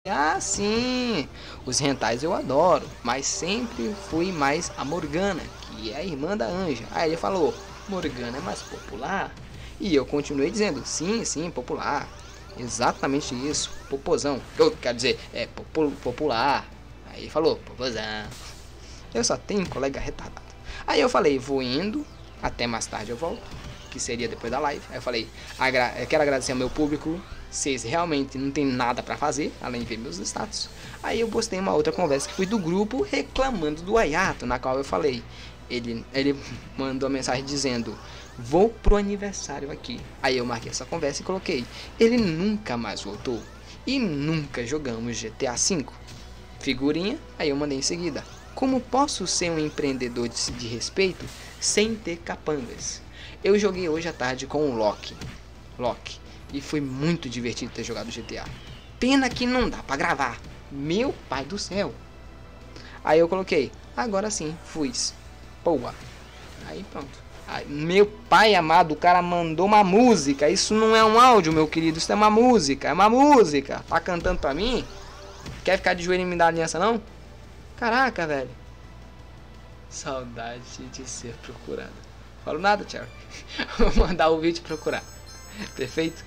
Ah, sim, os rentais eu adoro, mas sempre fui mais a Morgana, que é a irmã da Anja. Aí ele falou, Morgana é mais popular? E eu continuei dizendo, sim, sim, popular. Exatamente isso, popozão. Eu quero dizer, popular. Aí ele falou, popozão. Eu só tenho colega retardado. Aí eu falei, vou indo, até mais tarde eu volto, que seria depois da live. Aí eu falei, eu quero agradecer ao meu público, vocês realmente não tem nada pra fazer, além de ver meus status. Aí eu postei uma outra conversa que foi do grupo reclamando do Ayato, na qual eu falei, ele mandou uma mensagem dizendo, vou pro aniversário aqui. Aí eu marquei essa conversa e coloquei, ele nunca mais voltou e nunca jogamos GTA V. Figurinha, aí eu mandei em seguida. Como posso ser um empreendedor de respeito sem ter capangas? Eu joguei hoje à tarde com o Loki. E foi muito divertido ter jogado GTA. Pena que não dá pra gravar. Meu pai do céu. Aí eu coloquei, agora sim, fui. Boa. Aí pronto. Aí, meu pai amado, o cara mandou uma música. Isso não é um áudio, meu querido. Isso é uma música. É uma música. Tá cantando pra mim? Quer ficar de joelho e me dar aliança, não? Caraca, velho. Saudade de ser procurado. Falo nada, Charlie. Vou mandar o vídeo procurar. Perfeito?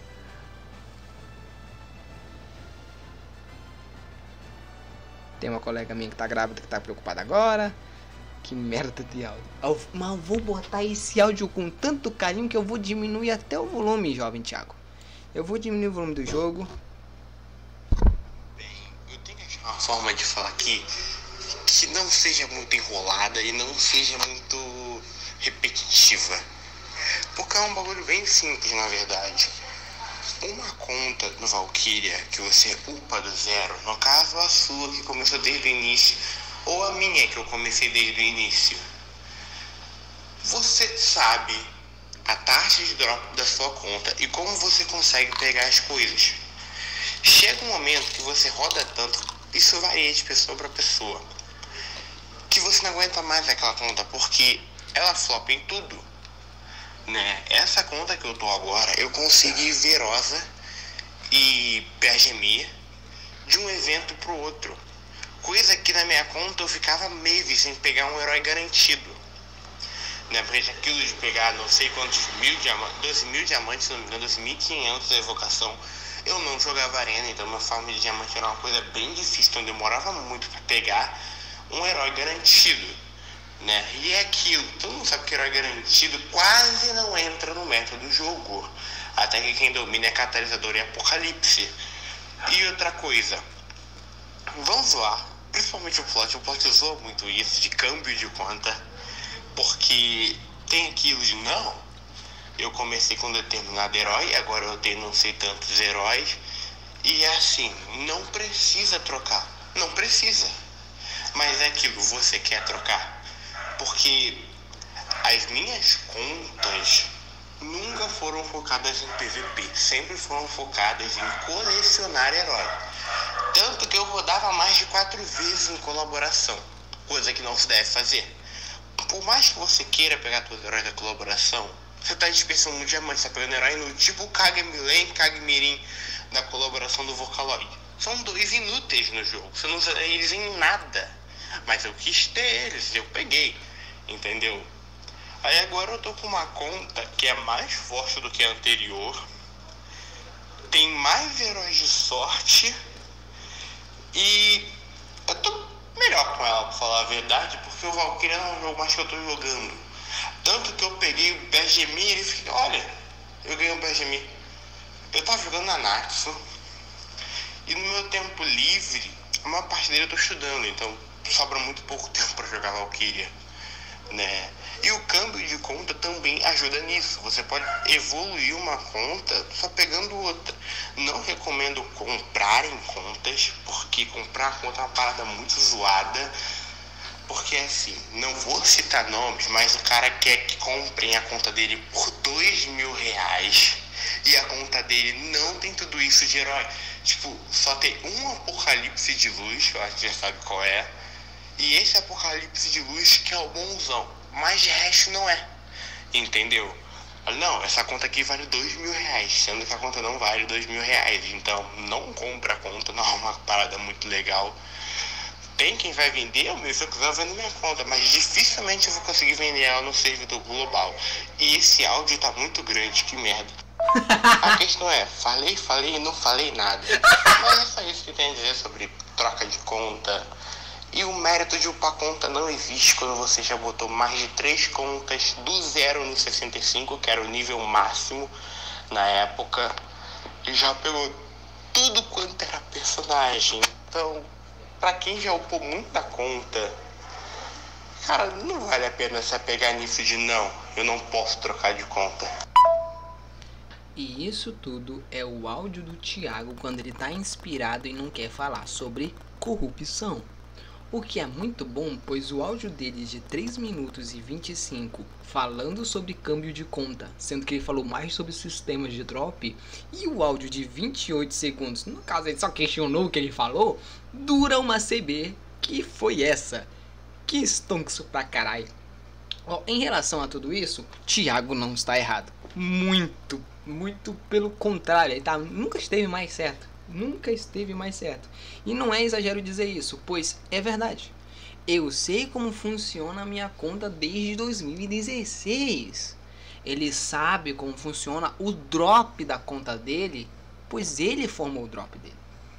Tem uma colega minha que tá grávida, que tá preocupada agora. Que merda de áudio. Mas eu vou botar esse áudio com tanto carinho que eu vou diminuir até o volume, jovem Thiago. Eu vou diminuir o volume do jogo. Bem, eu tenho que achar uma forma de falar aqui que não seja muito enrolada e não seja muito repetitiva. Porque é um bagulho bem simples, na verdade. Uma conta no Valkyria que você upa do zero, no caso a sua que começou desde o início, ou a minha que eu comecei desde o início, você sabe a taxa de drop da sua conta e como você consegue pegar as coisas. Chega um momento que você roda tanto, isso varia de pessoa para pessoa, que você não aguenta mais aquela conta porque ela flopa em tudo, né? Essa conta que eu tô agora, eu consegui Verosa e Bergemir de um evento pro outro, coisa que na minha conta eu ficava meses sem pegar um herói garantido, né? Porque aquilo de pegar não sei quantos mil diamantes, 12 mil diamantes, se não me engano, 2.500 de evocação, eu não jogava arena, então minha farm de diamante era uma coisa bem difícil, então demorava muito para pegar um herói garantido, né? E é aquilo, todo mundo sabe que herói garantido quase não entra no meta do jogo, até que quem domina é catalisador e apocalipse. E outra coisa, vamos lá, principalmente o plot usou muito isso de câmbio de conta, porque tem aquilo de não, eu comecei com um determinado herói, agora eu tenho não sei tantos heróis, e é assim, não precisa trocar, não precisa. Mas é aquilo, você quer trocar? Porque as minhas contas nunca foram focadas em PVP, sempre foram focadas em colecionar herói. Tanto que eu rodava mais de 4 vezes em colaboração, coisa que não se deve fazer. Por mais que você queira pegar todos os heróis da colaboração, você está dispersando um diamante, você está pegando herói no tipo Kagemilen, Kagemirin da colaboração do Vocaloid. São dois inúteis no jogo, você não usa eles em nada. Mas eu quis ter eles, eu peguei, entendeu? Aí agora eu tô com uma conta que é mais forte do que a anterior, tem mais heróis de sorte e eu tô melhor com ela, pra falar a verdade, porque o Valkyria não é um jogo mais que eu tô jogando. Tanto que eu peguei o Bergemir e fiquei, olha, eu ganhei o Bergemir. Eu tava jogando na Naxo e no meu tempo livre, a maior parte dele eu tô estudando, então sobra muito pouco tempo para jogar Valkyria, né? E o câmbio de conta também ajuda nisso. Você pode evoluir uma conta só pegando outra. Não recomendo comprarem contas, porque comprar conta é uma parada muito zoada. Porque assim, não vou citar nomes, mas o cara quer que comprem a conta dele por R$ 2.000 e a conta dele não tem tudo isso de herói. Tipo, só tem um Apocalipse de Luz, eu acho que já sabe qual é. E esse Apocalipse de Luz que é o bonzão, mas de resto não é, entendeu? Não, essa conta aqui vale R$ 2.000, sendo que a conta não vale R$ 2.000. Então, não compra a conta, não é uma parada muito legal. Tem quem vai vender, se eu quiser eu vendo minha conta, mas dificilmente eu vou conseguir vender ela no servidor global. E esse áudio tá muito grande, que merda. A questão é, falei e não falei nada. Mas é só isso que tem a dizer sobre troca de conta. E o mérito de upar conta não existe quando você já botou mais de 3 contas do 0 no 65, que era o nível máximo na época, e já pegou tudo quanto era personagem. Então, pra quem já upou muita conta, cara, não vale a pena se apegar nisso de não, eu não posso trocar de conta. E isso tudo é o áudio do Thiago quando ele tá inspirado e não quer falar sobre corrupção. O que é muito bom, pois o áudio dele de 3 minutos e 25 falando sobre câmbio de conta, sendo que ele falou mais sobre sistemas de drop, e o áudio de 28 segundos, no caso ele só questionou o que ele falou, dura uma CB, que foi essa. Que stonks pra caralho. Em relação a tudo isso, Thiago não está errado. Muito pelo contrário, ele nunca esteve mais certo. Nunca esteve mais certo. E não é exagero dizer isso, pois é verdade. Eu sei como funciona a minha conta desde 2016. Ele sabe como funciona o drop da conta dele, pois ele formou o drop dele.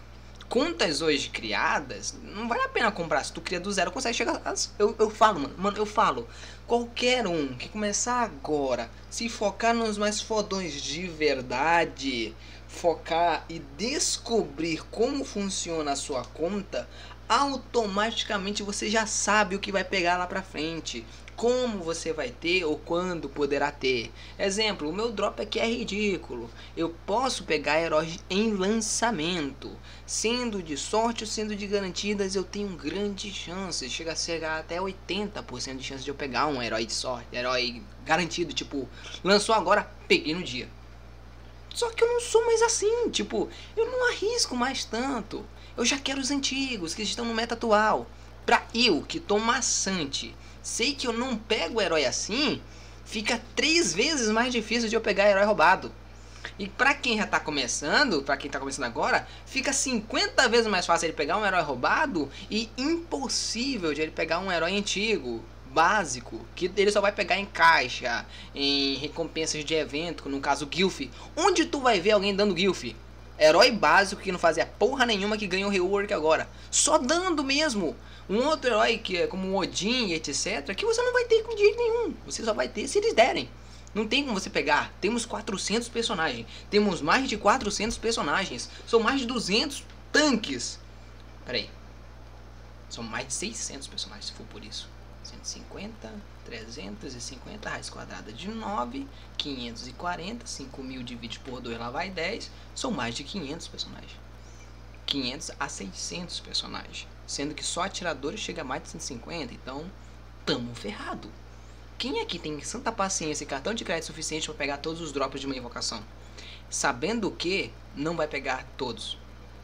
Contas hoje criadas, não vale a pena comprar. Se tu cria do zero, consegue chegar. Eu falo. Qualquer um que começar agora, se focar nos mais fodões de verdade, focar e descobrir como funciona a sua conta, automaticamente você já sabe o que vai pegar lá pra frente, como você vai ter ou quando poderá ter. Exemplo, o meu drop aqui é ridículo. Eu posso pegar heróis em lançamento, sendo de sorte ou sendo de garantidas, eu tenho grandes chances, chega a ser até 80% de chance de eu pegar um herói de sorte, herói garantido, tipo, lançou agora, peguei no dia. Só que eu não sou mais assim, tipo, eu não arrisco mais tanto. Eu já quero os antigos, que estão no meta atual. Pra eu, que tô maçante, sei que eu não pego herói assim, fica 3 vezes mais difícil de eu pegar herói roubado. E pra quem já tá começando, pra quem tá começando agora, fica 50 vezes mais fácil ele pegar um herói roubado e impossível de ele pegar um herói antigo, básico, que ele só vai pegar em caixa, em recompensas de evento, no caso Guilf. Onde tu vai ver alguém dando Guilf? Herói básico que não fazia porra nenhuma que ganhou rework agora. Só dando mesmo. Um outro herói que é como o Odin e etc. Que você não vai ter com jeito nenhum. Você só vai ter se eles derem. Não tem como você pegar. Temos 400 personagens. Temos mais de 400 personagens. São mais de 200 tanques. Pera aí. São mais de 600 personagens se for por isso. 150, 350, raiz quadrada de 9, 540, 5.000 divide por 2, lá vai 10, são mais de 500 personagens. 500 a 600 personagens, sendo que só atiradores chega a mais de 150, então tamo ferrado. Quem aqui tem santa paciência e cartão de crédito suficiente para pegar todos os drops de uma invocação? Sabendo que não vai pegar todos.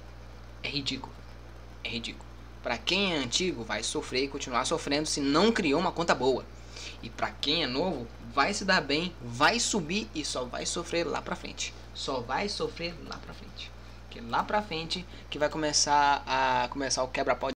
É ridículo. É ridículo. Para quem é antigo, vai sofrer e continuar sofrendo se não criou uma conta boa. E para quem é novo, vai se dar bem, vai subir e só vai sofrer lá pra frente. Só vai sofrer lá pra frente. Que lá pra frente que vai começar o quebra-pau